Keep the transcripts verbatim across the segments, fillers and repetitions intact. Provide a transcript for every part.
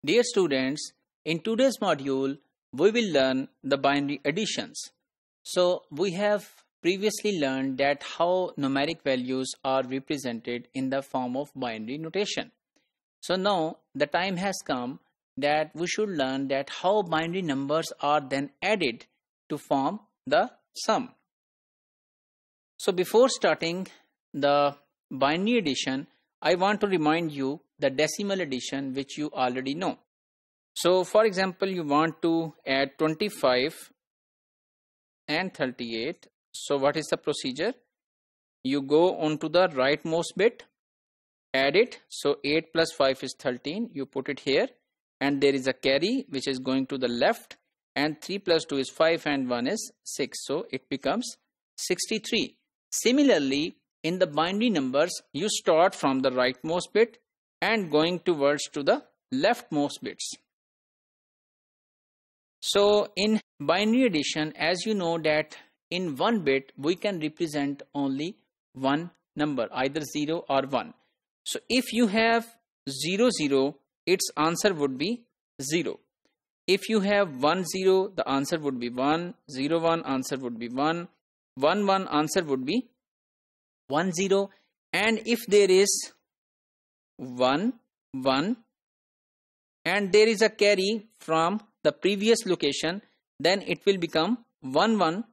Dear students, in today's module, we will learn the binary additions. So, we have previously learned that how numeric values are represented in the form of binary notation. So, now the time has come that we should learn that how binary numbers are then added to form the sum. So, before starting the binary addition, I want to remind you the decimal addition which you already know. So for example, you want to add twenty-five and thirty-eight. So what is the procedure? You go on to the rightmost bit, add it. So eight plus five is thirteen. You put it here and there is a carry which is going to the left, and three plus two is five and one is six. So it becomes sixty-three. Similarly, in the binary numbers, you start from the rightmost bit and going towards to the leftmost bits. So in binary addition, as you know that in one bit we can represent only one number, either zero or one. So if you have zero zero, its answer would be zero. If you have one zero, the answer would be one. zero one, answer would be one. one one, answer would be one zero. And if there is one one and there is a carry from the previous location, then it will become one one,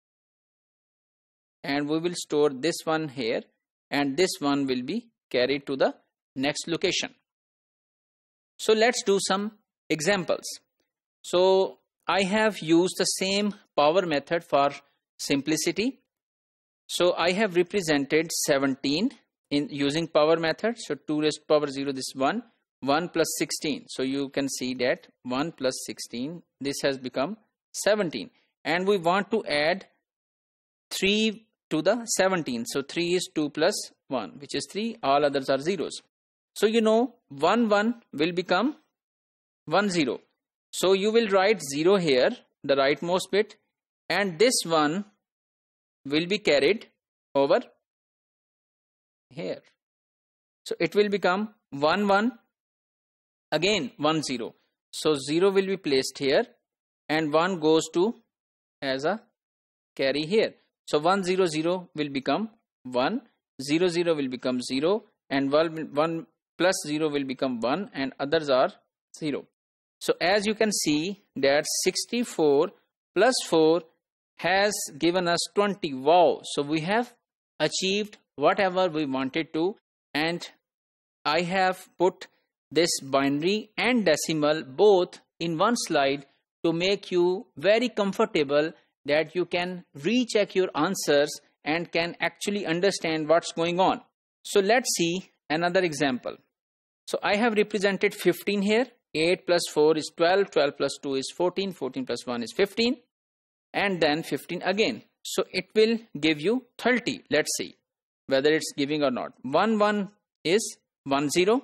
and we will store this one here, and this one will be carried to the next location. So let's do some examples. So I have used the same power method for simplicity. So I have represented seventeen in using power method. So two raised to power zero, this one, one plus sixteen. So you can see that one plus sixteen, this has become seventeen. And we want to add three to the seventeen. So three is two plus one, which is three. All others are zeros. So you know one one will become one zero. So you will write zero here, the rightmost bit, and this one will be carried over here. So it will become one one, again one zero. So zero will be placed here and one goes to as a carry here. So one zero zero will become one, zero zero will become zero, and one, one plus zero will become one, and others are zero. So as you can see that sixty-four plus four has given us twenty. Wow! So we have achieved whatever we wanted to, and I have put this binary and decimal both in one slide to make you very comfortable that you can recheck your answers and can actually understand what's going on. So let's see another example. So I have represented fifteen here. eight plus four is twelve, twelve plus two is fourteen, fourteen plus one is fifteen, and then fifteen again. So it will give you thirty. Let's see whether it's giving or not. one one is one zero.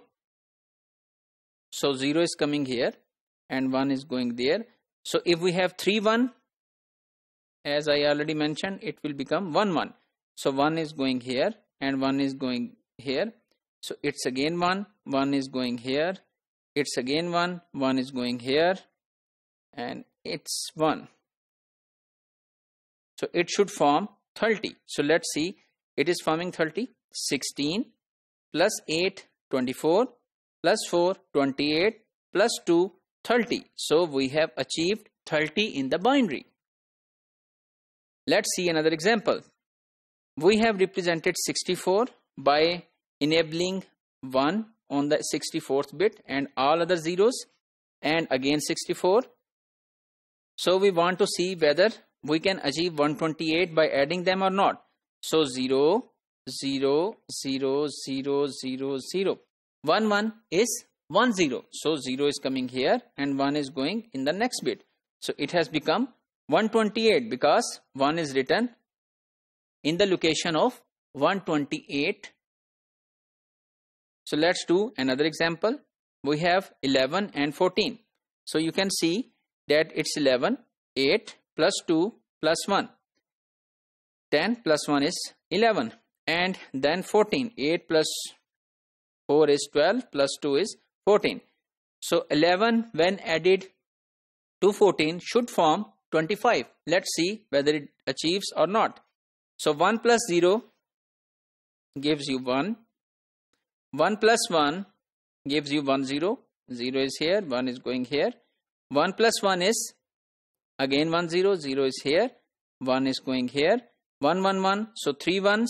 So zero is coming here and one is going there. So if we have three one, as I already mentioned, it will become one one. So one is going here and one is going here. So it's again one, one is going here. It's again one, one is going here, and it's one. So it should form thirty. So let's see, it is forming thirty. sixteen plus eight, twenty-four, plus four, twenty-eight, plus two, thirty. So we have achieved thirty in the binary. Let's see another example. We have represented sixty-four by enabling one on the sixty-fourth bit and all other zeros, and again sixty-four. So we want to see whether we can achieve one twenty-eight by adding them or not. So zero, zero, zero, zero, zero, zero. one one is one zero. So zero is coming here and one is going in the next bit. So it has become one twenty-eight because one is written in the location of one twenty-eight. So let's do another example. We have eleven and fourteen. So you can see that it's eleven, eight plus two plus one. ten plus one is eleven. And then fourteen. eight plus four is twelve, plus two is fourteen. So eleven when added to fourteen should form twenty-five. Let's see whether it achieves or not. So one plus zero gives you one. one plus one gives you one zero. zero is here, one is going here. one plus one is again one zero, zero is here, one is going here. one one one, so three ones.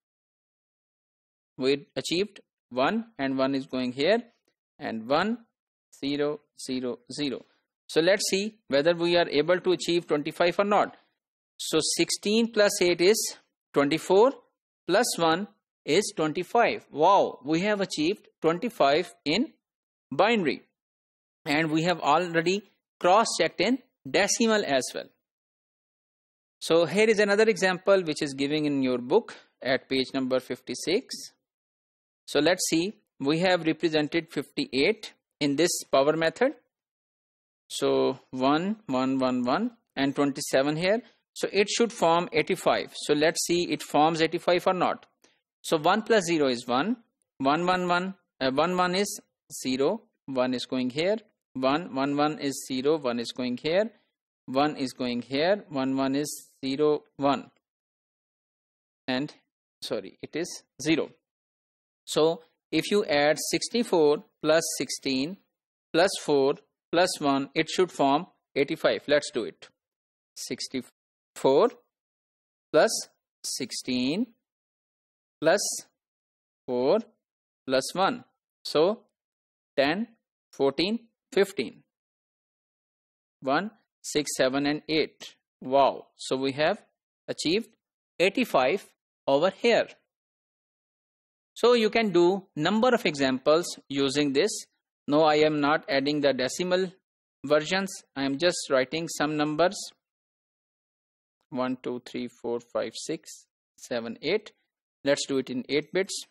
We achieved one and one is going here, and one, zero, zero, zero. So let's see whether we are able to achieve twenty-five or not. So sixteen plus eight is twenty-four, plus one is twenty-five. Wow, we have achieved twenty-five in binary, and we have already cross-checked in decimal as well. So here is another example which is given in your book at page number fifty-six. So let's see, we have represented fifty-eight in this power method. So one, one, one, one and twenty-seven here. So it should form eighty-five. So let's see it forms eighty-five or not. So one plus zero is one. one, one, one. Uh, one, one is zero. one is going here. one, one, one is zero. one is going here. one is going here. one, one is zero, one. And sorry, it is zero. So if you add sixty-four plus sixteen plus four plus one, it should form eighty-five. Let's do it. sixty-four plus sixteen plus four plus one. So ten, fourteen, fifteen. one, six, seven and eight. Wow. So we have achieved eighty-five over here. So you can do number of examples using this. No, I am not adding the decimal versions. I am just writing some numbers. one, two, three, four, five, six, seven, eight. Let's do it in eight bits.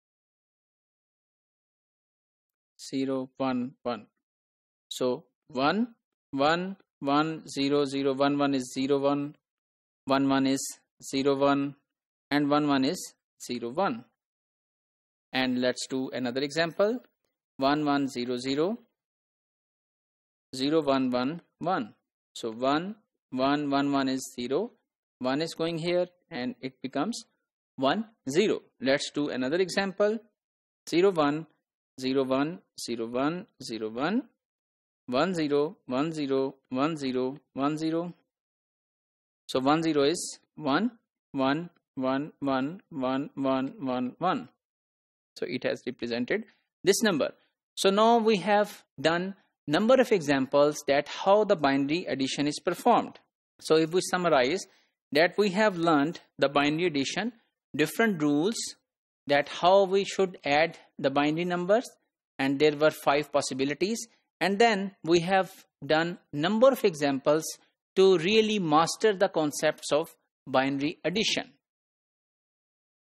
zero, one, one. So one, one, one, zero, zero, one, one is zero, one, one, one is zero, one, and one, one is zero, one. And let's do another example. one, one, zero, zero, zero, one, one, one. So one, one, one, one is zero, one is going here, and it becomes one, zero. Let's do another example. zero, one, zero, one, zero, one, zero, one, one, zero, one, zero, one, zero, one, zero. So one, zero is one, one, one, one, one, one, one, one. So it has represented this number. So now we have done number of examples that how the binary addition is performed. So if we summarize that, we have learned the binary addition, different rules that how we should add the binary numbers, and there were five possibilities. And then we have done number of examples to really master the concepts of binary addition.